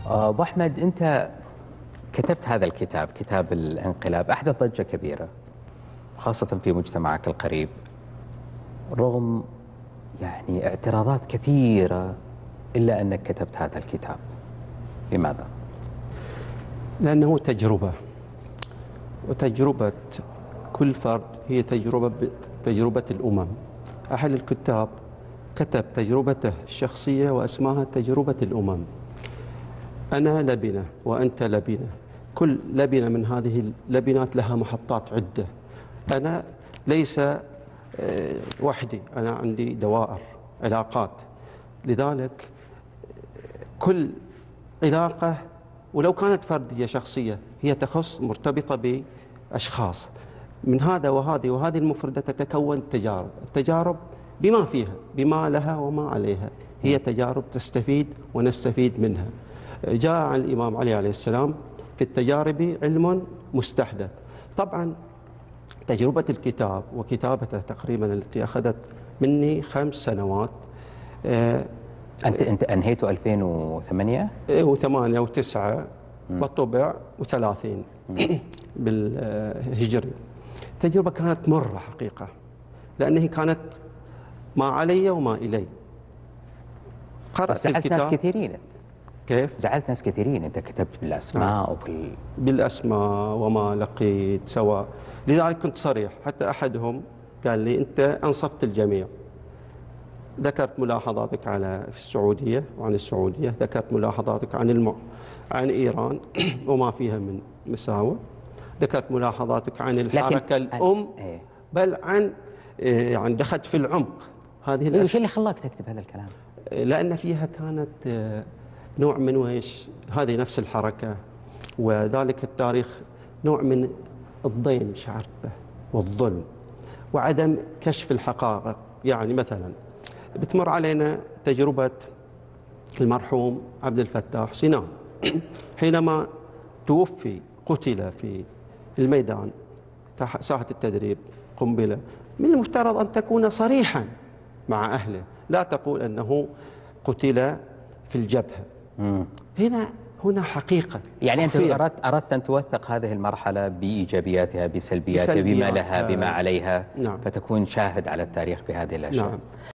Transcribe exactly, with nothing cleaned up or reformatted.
أبو أحمد، أنت كتبت هذا الكتاب، كتاب الانقلاب، أحدث ضجة كبيرة خاصة في مجتمعك القريب، رغم يعني اعتراضات كثيرة، إلا أنك كتبت هذا الكتاب. لماذا؟ لأنه تجربة، وتجربة كل فرد هي تجربة تجربة الأمم. أحد الكتاب كتب تجربته الشخصية وأسماها تجربة الأمم. أنا لبنة وأنت لبنة، كل لبنة من هذه اللبنات لها محطات عدة. أنا ليس وحدي، أنا عندي دوائر، علاقات. لذلك كل علاقة ولو كانت فردية شخصية هي تخص مرتبطة بأشخاص. من هذا وهذه وهذه المفردة تتكون تجارب، التجارب بما فيها، بما لها وما عليها، هي تجارب تستفيد ونستفيد منها. جاء عن الإمام علي عليه السلام: في التجارب علم مستحدث. طبعا تجربة الكتاب وكتابته تقريبا التي أخذت مني خمس سنوات. أنت أنت أنهيته ألفين وثمانية وثمانية وتسعة وطبع وثلاثين بالهجري. تجربة كانت مرة حقيقة، لأنه كانت ما علي وما إلي. قرأت زعلت الكتاب. ناس كثيرين. كيف؟ زعلت ناس كثيرين. أنت كتبت بالأسماء آه. وبال بالأسماء وما لقيت سواء. لذلك كنت صريح، حتى أحدهم قال لي: أنت أنصفت الجميع. ذكرت ملاحظاتك على في السعودية وعن السعودية، ذكرت ملاحظاتك عن الم... عن إيران وما فيها من مساوئ، ذكرت ملاحظاتك عن الحركة الأم، بل عن يعني دخلت في العمق هذه الأسئلة. وش اللي خلاك تكتب هذا الكلام؟ لأن فيها كانت نوع من ويش هذه نفس الحركة وذلك التاريخ، نوع من الضيم شعرت به والظلم وعدم كشف الحقائق. يعني مثلا بتمر علينا تجربة المرحوم عبد الفتاح سنان حينما توفي، قتل في الميدان ساحة التدريب، قنبلة. من المفترض أن تكون صريحا مع أهله، لا تقول أنه قتل في الجبهة. مم. هنا هنا حقيقة. يعني أنت أردت أردت أن توثق هذه المرحلة بإيجابياتها بسلبياتها، بما لها بما عليها. نعم. فتكون شاهد على التاريخ بهذه الأشياء. نعم.